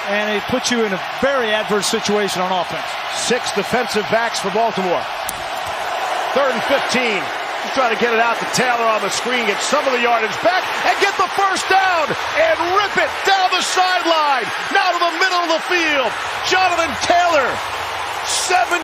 and it puts you in a very adverse situation on offense. 6 defensive backs for Baltimore. 3rd and 15. He's trying to get it out to Taylor on the screen, get some of the yardage back, and get the first down, and rip it down the sideline. Now to the middle of the field. Jonathan Taylor, 7